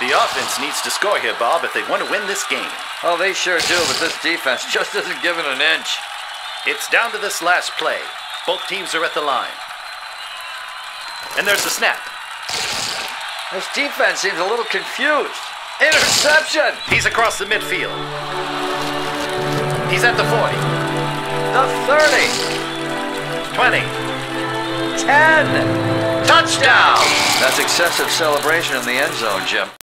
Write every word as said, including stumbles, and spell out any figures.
The offense needs to score here, Bob, if they want to win this game. Oh, they sure do, but this defense just isn't giving an inch. It's down to this last play. Both teams are at the line. And there's the snap. This defense seems a little confused. Interception! He's across the midfield. He's at the forty. The thirty. twenty. ten. Touchdown! That's excessive celebration in the end zone, Jim.